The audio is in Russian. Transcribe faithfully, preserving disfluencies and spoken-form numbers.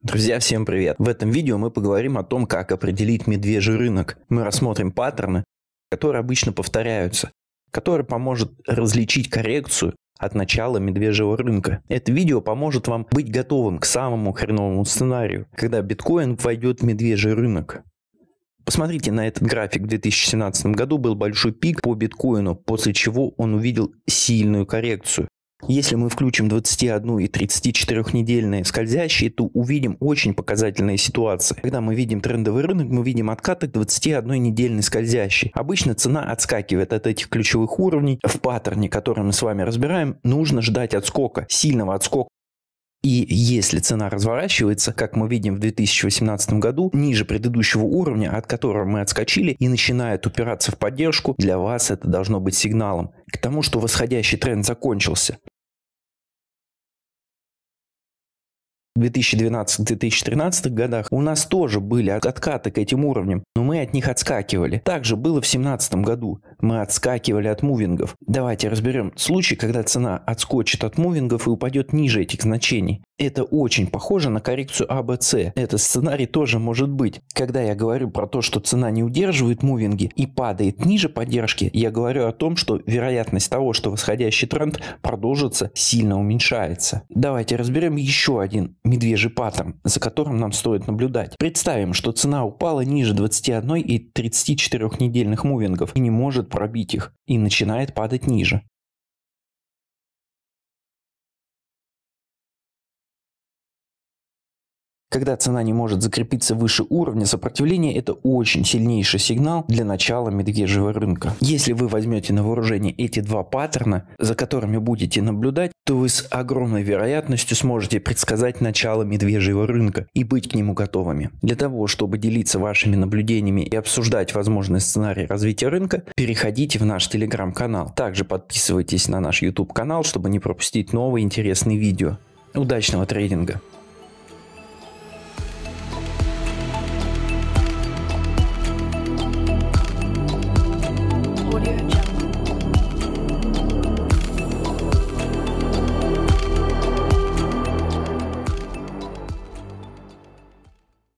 Друзья, всем привет! В этом видео мы поговорим о том, как определить медвежий рынок. Мы рассмотрим паттерны, которые обычно повторяются, который поможет различить коррекцию от начала медвежьего рынка. Это видео поможет вам быть готовым к самому хреновому сценарию, когда биткоин войдет в медвежий рынок. Посмотрите на этот график. В две тысячи семнадцатом году был большой пик по биткоину, после чего он увидел сильную коррекцию. Если мы включим двадцать один и тридцать четыре недельные скользящие, то увидим очень показательные ситуации. Когда мы видим трендовый рынок, мы видим откаты к двадцати одной недельной скользящей. Обычно цена отскакивает от этих ключевых уровней. В паттерне, который мы с вами разбираем, нужно ждать отскока, сильного отскока. И если цена разворачивается, как мы видим в две тысячи восемнадцатом году, ниже предыдущего уровня, от которого мы отскочили, и начинает упираться в поддержку, для вас это должно быть сигналом к тому, что восходящий тренд закончился. В две тысячи двенадцатом — две тысячи тринадцатом годах у нас тоже были откаты к этим уровням, но мы от них отскакивали. Также было в две тысячи семнадцатом году. Мы отскакивали от мувингов. Давайте разберем случай, когда цена отскочит от мувингов и упадет ниже этих значений. Это очень похоже на коррекцию А Бэ Цэ. Этот сценарий тоже может быть. Когда я говорю про то, что цена не удерживает мувинги и падает ниже поддержки, я говорю о том, что вероятность того, что восходящий тренд продолжится, сильно уменьшается. Давайте разберем еще один медвежий паттерн, за которым нам стоит наблюдать. Представим, что цена упала ниже двадцати одной и тридцати четырёх недельных мувингов и не может пробить их, и начинает падать ниже. Когда цена не может закрепиться выше уровня сопротивления, это очень сильнейший сигнал для начала медвежьего рынка. Если вы возьмете на вооружение эти два паттерна, за которыми будете наблюдать, то вы с огромной вероятностью сможете предсказать начало медвежьего рынка и быть к нему готовыми. Для того, чтобы делиться вашими наблюдениями и обсуждать возможный сценарий развития рынка, переходите в наш телеграм-канал. Также подписывайтесь на наш ютуб канал, чтобы не пропустить новые интересные видео. Удачного трейдинга!